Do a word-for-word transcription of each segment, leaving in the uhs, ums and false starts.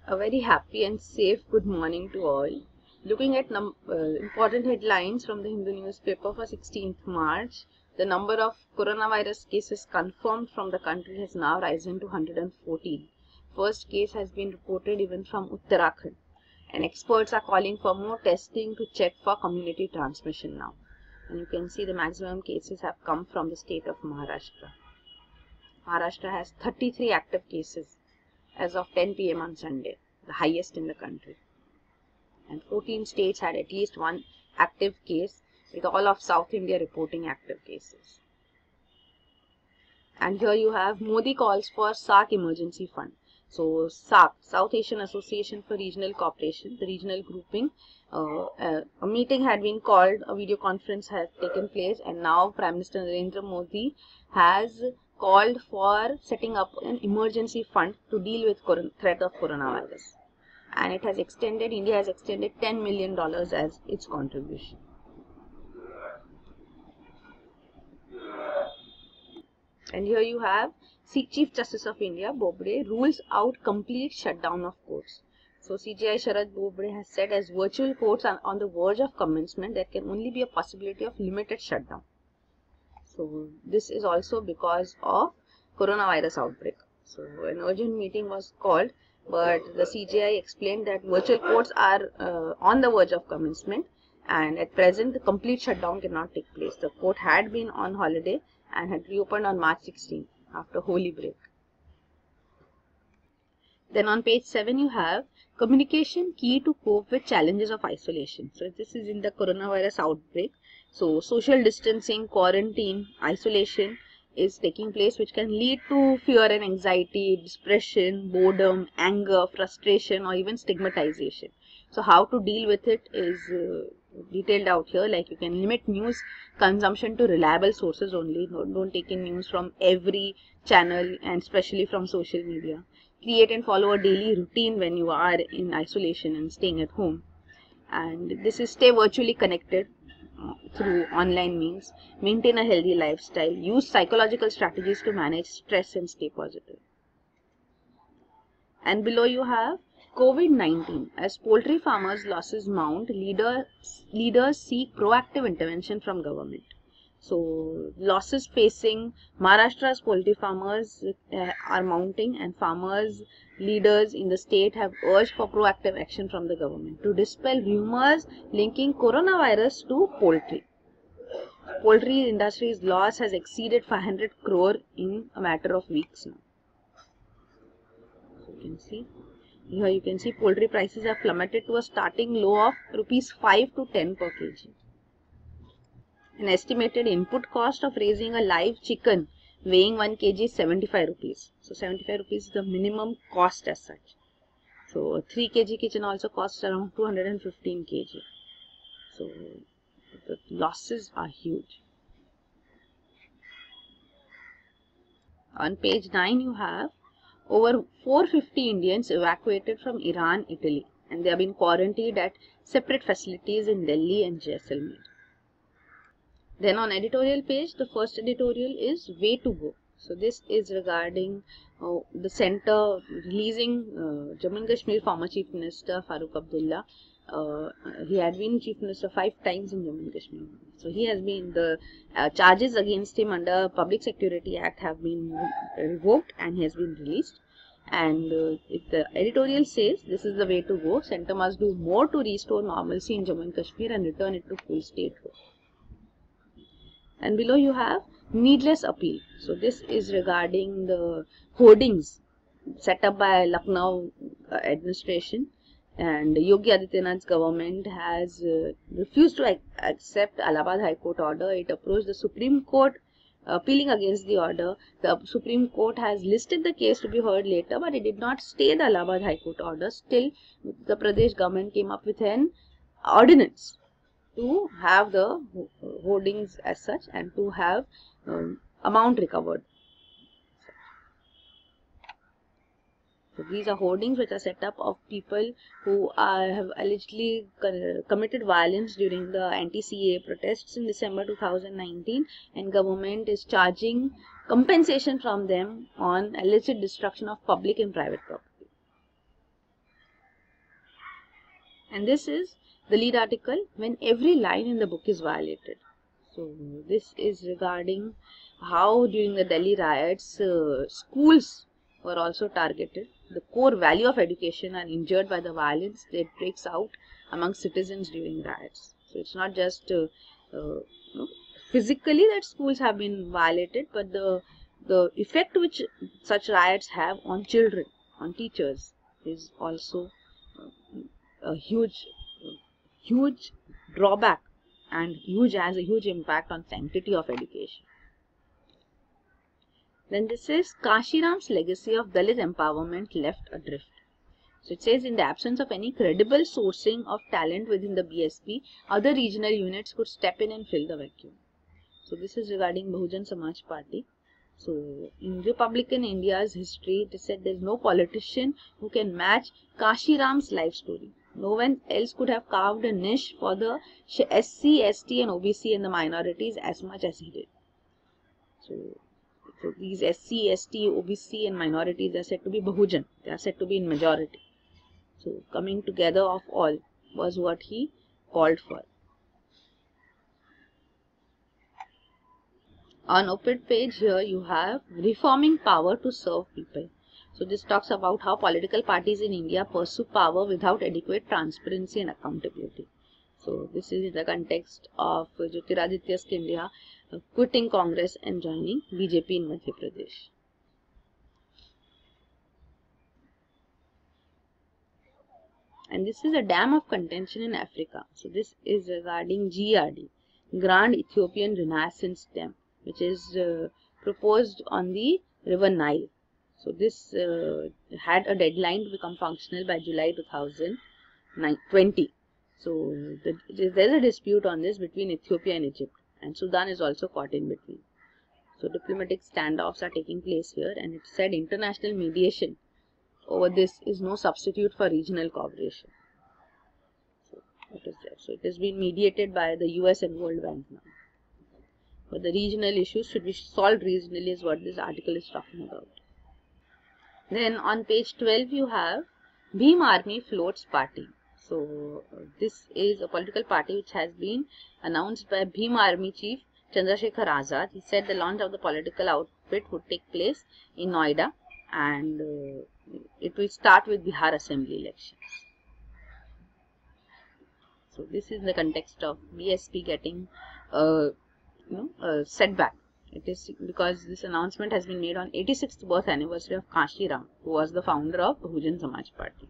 A very happy and safe good morning to all. Looking at num uh, important headlines from the Hindu newspaper for sixteenth March, the number of coronavirus cases confirmed from the country has now risen to one hundred fourteen. First case has been reported even from Uttarakhand, and experts are calling for more testing to check for community transmission now. And you can see the maximum cases have come from the state of Maharashtra. Maharashtra has thirty-three active cases as of ten P M on Sunday, the highest in the country. And fourteen states had at least one active case, with all of South India reporting active cases. And here you have Modi calls for SAARC emergency fund. So SAARC, South Asian Association for Regional Cooperation, the regional grouping, uh, uh, a meeting had been called, a video conference has taken place, and now Prime Minister Narendra Modi has called for setting up an emergency fund to deal with the threat of coronavirus. And it has extended, India has extended ten million dollars as its contribution. And here you have Chief Justice of India, Bobde, rules out complete shutdown of courts. So C J I Sharad Bobde has said as virtual courts are on the verge of commencement, there can only be a possibility of limited shutdown. So this is also because of coronavirus outbreak. So an urgent meeting was called, but the C J I explained that virtual courts are uh, on the verge of commencement, and at present the complete shutdown cannot take place. The court had been on holiday and had reopened on March sixteenth after Holi break. Then on page seven you have communication key to cope with challenges of isolation. So this is in the coronavirus outbreak. So social distancing, quarantine, isolation is taking place, which can lead to fear and anxiety, depression, boredom, anger, frustration, or even stigmatization. So how to deal with it is uh, detailed out here. Like, you can limit news consumption to reliable sources only. Don't, don't take in news from every channel, and especially from social media. Create and follow a daily routine when you are in isolation and staying at home. And this is stay virtually connected through online means, maintain a healthy lifestyle, use psychological strategies to manage stress and stay positive. And below you have COVID nineteen. As poultry farmers' losses mount, leaders, leaders seek proactive intervention from government. So losses facing Maharashtra's poultry farmers uh, are mounting, and farmers leaders in the state have urged for proactive action from the government to dispel rumors linking coronavirus to poultry. Poultry industry's loss has exceeded five hundred crore in a matter of weeks now. So you can see here, you can see poultry prices have plummeted to a starting low of rupees five to ten per kg. An estimated input cost of raising a live chicken weighing one kilogram is seventy-five rupees. So seventy-five rupees is the minimum cost as such. So a three kilogram chicken also costs around two hundred fifteen kilograms. So the losses are huge. On page nine you have over four hundred fifty Indians evacuated from Iran, Italy, and they have been quarantined at separate facilities in Delhi and Jaisalmer. Then on editorial page, the first editorial is way to go. So this is regarding uh, the center releasing uh, Jammu and Kashmir former Chief Minister Farooq Abdullah. Uh, he had been Chief Minister five times in Jammu and Kashmir. So he has been, the uh, charges against him under Public Security Act have been revoked, and he has been released. And uh, if the editorial says this is the way to go, center must do more to restore normalcy in Jammu and Kashmir and return it to full statehood. And below you have needless appeal. So this is regarding the hoardings set up by Lucknow uh, administration, and Yogi Adityanath's government has uh, refused to ac accept Allahabad High Court order. It approached the Supreme Court appealing against the order. The Supreme Court has listed the case to be heard later, but it did not stay the Allahabad High Court order. Still, the Pradesh government came up with an ordinance to have the hoardings as such and to have um, amount recovered. So these are hoardings which are set up of people who are, have allegedly committed violence during the anti-C A A protests in December two thousand nineteen, and government is charging compensation from them on alleged destruction of public and private property. And this is the lead article, when every line in the book is violated. So this is regarding how during the Delhi riots, uh, schools were also targeted. The core value of education are injured by the violence that breaks out among citizens during riots. So it's not just uh, uh, you know, physically that schools have been violated, but the the effect which such riots have on children, on teachers, is also a huge, huge drawback and huge has a huge impact on sanctity of education. Then this is Kashiram's legacy of Dalit empowerment left adrift. So it says, in the absence of any credible sourcing of talent within the B S P, other regional units could step in and fill the vacuum. So this is regarding Bahujan Samaj Party. So in Republican India's history, it is said there is no politician who can match Kashiram's life story. No one else could have carved a niche for the S C, S T and O B C and the minorities as much as he did. So, so these S C, S T, O B C and minorities are said to be Bahujan. They are said to be in majority. So coming together of all was what he called for. On op-ed page here you have reforming power to serve people. So this talks about how political parties in India pursue power without adequate transparency and accountability. So this is in the context of Jyotiraditya Scindia uh, quitting Congress and joining B J P in Madhya Pradesh. And this is a dam of contention in Africa. So this is regarding G R D, Grand Ethiopian Renaissance Dam, which is uh, proposed on the river Nile. So this uh, had a deadline to become functional by July two thousand twenty. So the, there is a dispute on this between Ethiopia and Egypt, and Sudan is also caught in between. So diplomatic standoffs are taking place here, and it said international mediation over this is no substitute for regional cooperation. So it is there. So it has been mediated by the U S and World Bank now. But the regional issues should be solved regionally is what this article is talking about. Then on page twelve you have Bhim Army Floats Party. So this is a political party which has been announced by Bhim Army Chief Chandrasekhar Azad. He said the launch of the political outfit would take place in Noida, and uh, it will start with Bihar Assembly elections. So this is the context of B S P getting uh, you know, a setback. It is because this announcement has been made on eighty-sixth birth anniversary of Kashiram, who was the founder of Bahujan Samaj Party.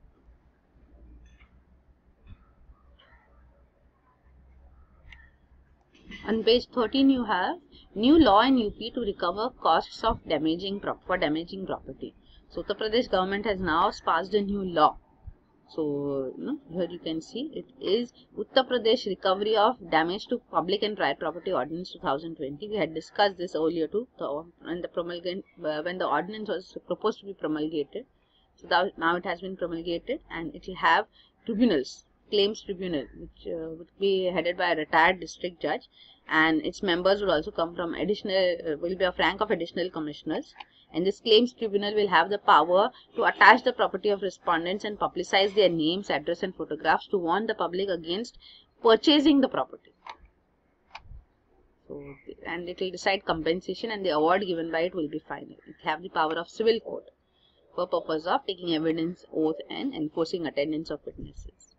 On page thirteen you have new law in U P to recover costs of damaging prop for damaging property. So Uttar Pradesh government has now passed a new law. So you know, here you can see it is Uttar Pradesh Recovery of Damage to Public and Private Property Ordinance two thousand twenty. We had discussed this earlier too, so when the promulgate uh, when the ordinance was proposed to be promulgated. So that, now it has been promulgated, and it will have tribunals, claims tribunal, which uh, would be headed by a retired district judge, and its members would also come from additional uh, will be of rank of additional commissioners. And this claims tribunal will have the power to attach the property of respondents and publicize their names, address and photographs to warn the public against purchasing the property. So, and it will decide compensation, and the award given by it will be final. It will have the power of civil court for purpose of taking evidence, oath and enforcing attendance of witnesses.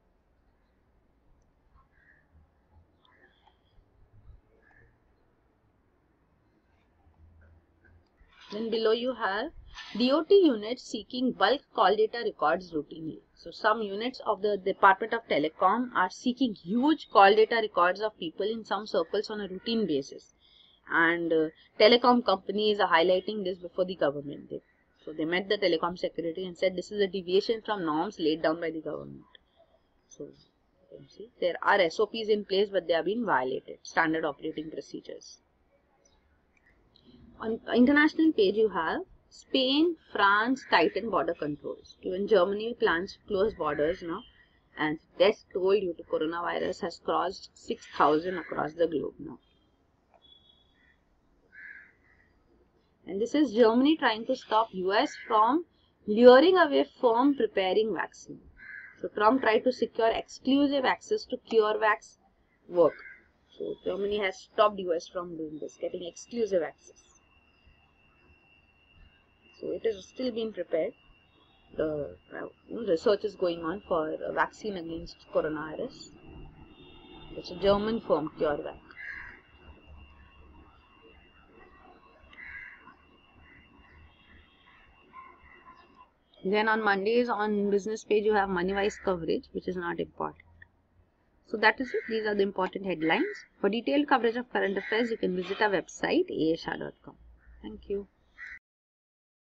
Then below you have D O T units seeking bulk call data records routinely. So some units of the Department of Telecom are seeking huge call data records of people in some circles on a routine basis. And uh, telecom companies are highlighting this before the government did. So they met the telecom secretary and said this is a deviation from norms laid down by the government. So you can see there are S O Ps in place, but they have been violated, standard operating procedures. On international page you have Spain, France tighten border controls. Even Germany plans to close borders now, and death toll due to coronavirus has crossed six thousand across the globe now. And this is Germany trying to stop U S from luring away firm preparing vaccine. So Trump tried to secure exclusive access to CureVac's work. So Germany has stopped U S from doing this, getting exclusive access. So it is still being prepared. The uh, research is going on for a vaccine against coronavirus. It's a German firm, CureVac. Then on Mondays on business page you have money-wise coverage, which is not important. So that is it. These are the important headlines. For detailed coverage of current affairs, you can visit our website a s shah dot com. Thank you.